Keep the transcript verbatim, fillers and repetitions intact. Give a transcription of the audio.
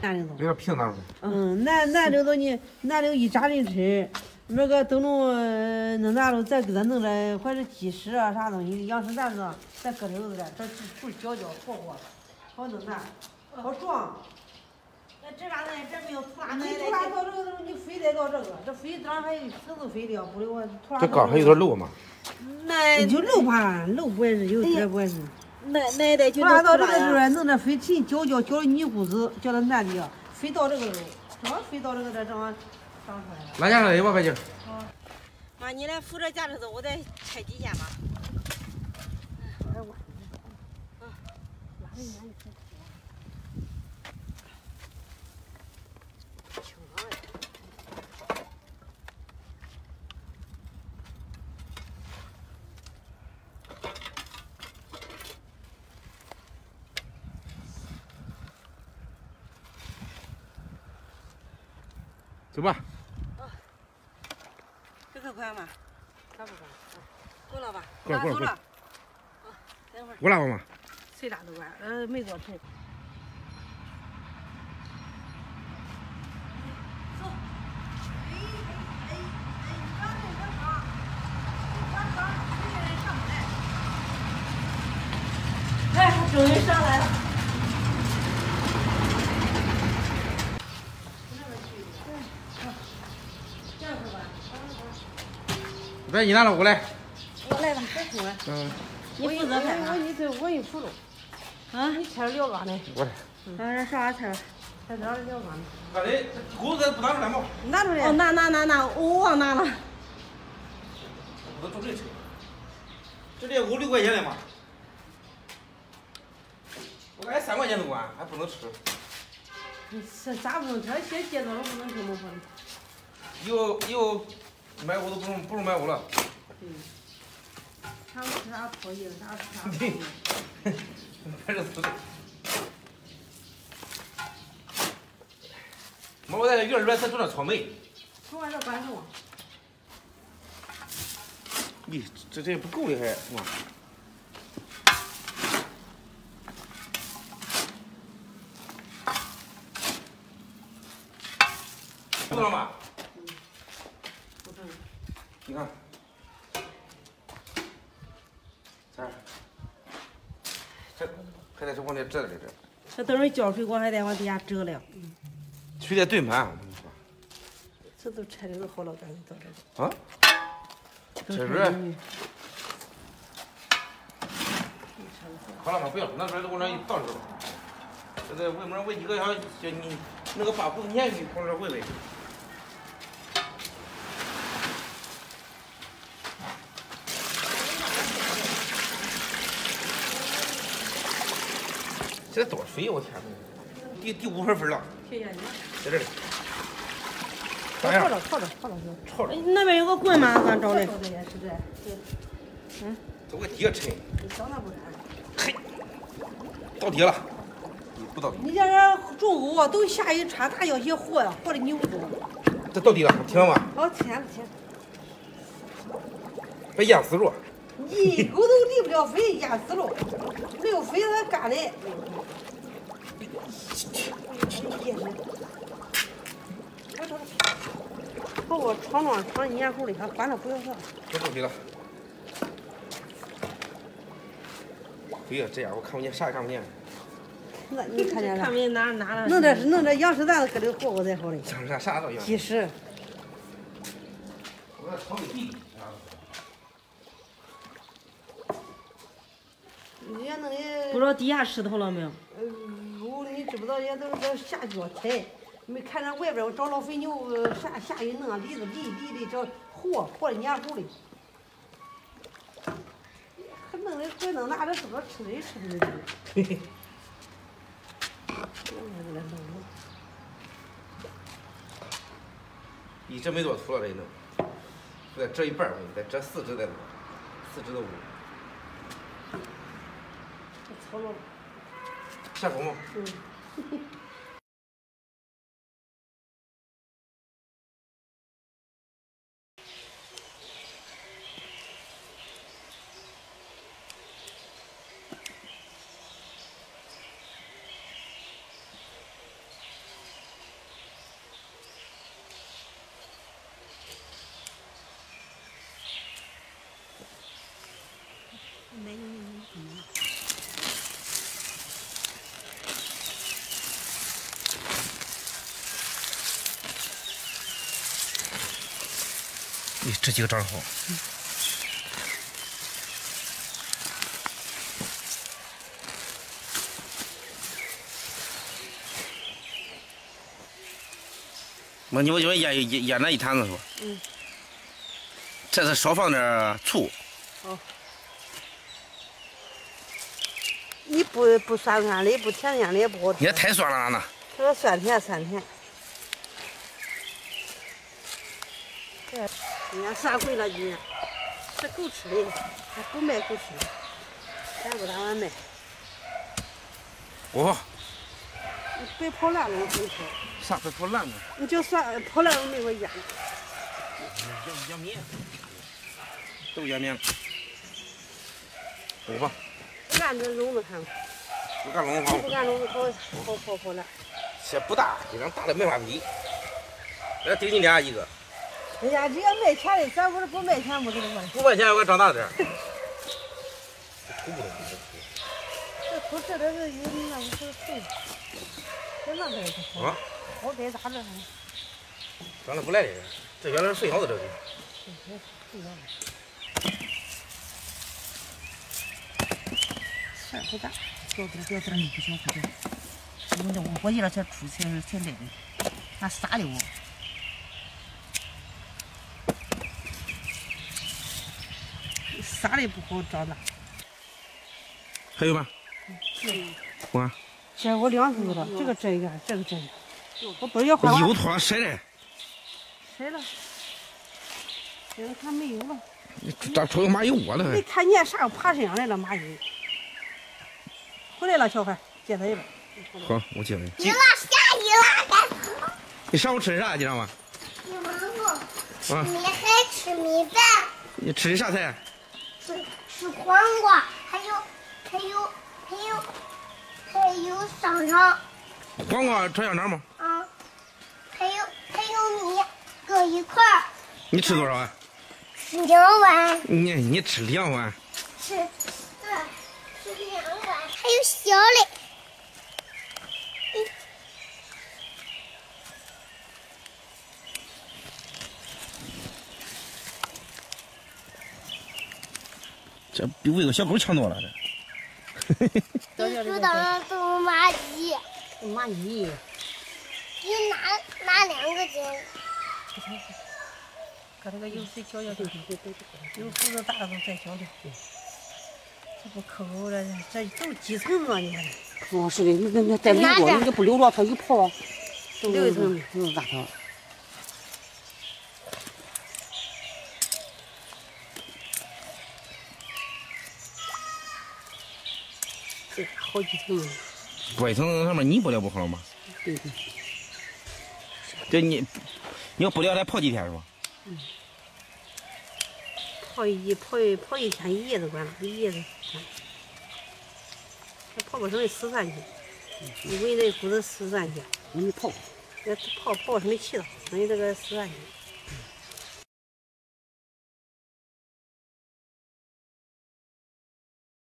南柳这个皮拿出来。 嗯，南南柳都你南柳一扎进吃，那个灯笼弄大了，再给它弄点，或者鸡屎啊啥东西，羊屎蛋子，再搁溜子点，这处搅搅和和，好弄大，好壮。那这啥呢？这没有土拉，你土拉到这个时候，你非得到这个，这非当然还有绳子非掉，不然我土拉。 这刚还有点漏嘛。 那就漏怕漏不碍事，有这不碍事。 那那得就土拉到这个时候，弄点飞尘搅搅搅泥糊子，搅到南地，飞到这个时候，正好飞到这个这正好长出来了。 拉架上来吧，白姐。 好。妈，你来扶着架子走，我再拆几件吧。哎，我。啊，拉着远一点。轻装哎。 走吧。 啊，这个快吗？差不多。够了吧？ 够了够了够了。 啊，等会儿。 我拉吧妈。 谁拉都管，呃，没多沉。走。哎哎哎哎，刚才我上，我上，这个人上不来。哎，他终于上来了。 来，你拿了，我来。 我来吧，别哭了。 嗯。 你负责拍吧。 我你这我一扶着。啊，你切了料干呢？ 我来。 啊，这啥菜？ 菜这儿料干呢？ 俺的锅子不拿出来吗？ 拿出来。 哦，拿拿拿拿，我忘拿了。 我做这吃。这得五六块钱的嘛。我感觉三块钱都管，还不能吃。 是咋不能吃？先接到了不能吃吗？ 以后以后买屋都不用不用买屋了。 对。啥吃啥破衣，啥吃啥破衣。 还是死的。妈，我在这院里边才种点草莓。 从外头干什么？ 咦，这这也不够的还是吧？够了吗？ 嗯。不成。 你看。这这还得是往这折着这。 这等会浇水管还得往底下折了。嗯。 水得兑满，我跟你说。 这都拆的都好了，赶紧到这啊？这是。好了嘛，不要拿出来，往这一倒着吧。这在外面我一个要叫你那个把布粘去，往这围围。现在多少水呀！我天哪，第第五分分了。 谢谢你。 在这里。咋样？ 好了，好了，好了， 好了。 那边有个棍吗？咱找的。 这也是这。对。 嗯。这我底下沉。 你小那不沉。 嘿。到底了。你不到底。 你这人中午都下雨穿大小鞋和呀，和的你不中。 这到底了，听了吗？ 哦，天了天。 别淹死着。 一狗都离不了水，淹死了。没有水它干的。把我闯闯闯黏糊里，还关了不要上。 这到底了。哎呀，这样我看不见，啥也看不见。 那你看见了？ 看不见哪哪了？ 弄点弄点羊屎蛋子搁里和和再好嘞。 啥啥都有。 鸡屎。 我这草莓地。 人家弄的。 不知道底下石头了没有？ 嗯，我你知不知道？人家都是在下脚踩，没看着外边我找老肥牛，下下雨弄梨子梨梨的这和和的黏糊的。还弄的怪弄拿着是不是吃的吃的？嘿嘿。 一直没多土了，这一弄，再折一半我给你，再折四只再弄，四只都五。 操了。 下手吗？ 嗯。 咦，这几个长得好。嗯 我你我就腌腌腌那一坛子是吧？嗯。这是少放点醋。 哦。你不不酸酸的，不甜甜的也不好吃。 也太酸了呢。 这个酸甜酸甜。这今年三回了，今年是狗吃的，还不卖狗吃的，咱不打算卖。 哦。 你别泡烂了，我跟你说。 啥会泡烂呢？ 你就算泡烂了没法腌。 腌腌面，都腌面。不放。 不干这笼子上。 不干笼子放。 不干笼子泡泡泡泡烂。 这不大，这张大的没法比。来顶你俩一个。 哎呀，这要卖钱的，咱不是不卖钱不给他卖。 不卖钱我长大点。这土不能比这土这点是有那不是碎。 别浪费这啊！ 我该咋着？ 长得不赖的，这原来是碎好的这个。 事儿不大，掉点掉点你不小不掉。我这我过去了才出才才来的，还撒的我。撒的不好长大。 还有吗？ 嗯。 我。 这我两头了，这个这样，这个这样，我不是要换。 油脱晒了。 晒了。这个看没有了。 你咋出个马油窝了？ 没看见啥爬身上来了马油。回来了，小孩，接他一把。 好，我接你。 你拉下雨了， 你上午吃的啥？今天晚？ 你忙不？ 啊。 你还吃米饭？ 你吃的啥菜？ 吃吃黄瓜，还有还有还有。 还有香肠， 黄瓜炒香肠吗？ 啊，还有还有米，搁一块儿。 你吃多少碗？ 吃两碗。 你你吃两碗？ 吃四吃两碗，还有小的。嗯、 这比喂个小狗强多了这。 你知道那都是蚂蚁。 蚂蚁。 你拿拿两个针。 搁这个有水搅搅，有胡子大的都再搅搅。这不可口了，这都几层子你看。 哦，是的，你那那再流过，你就不流了，它一泡， 留一层， 都是大条。 这好几层呢。 外层上面泥布料不好吗？ 对对。 这你你要布料得泡几天是吧？ 嗯。泡一泡一泡一天一夜都管了，一夜都管。这泡不成的死散去，你闻那股子死散去。 你泡。 那泡泡什么气道？等于这个死散去。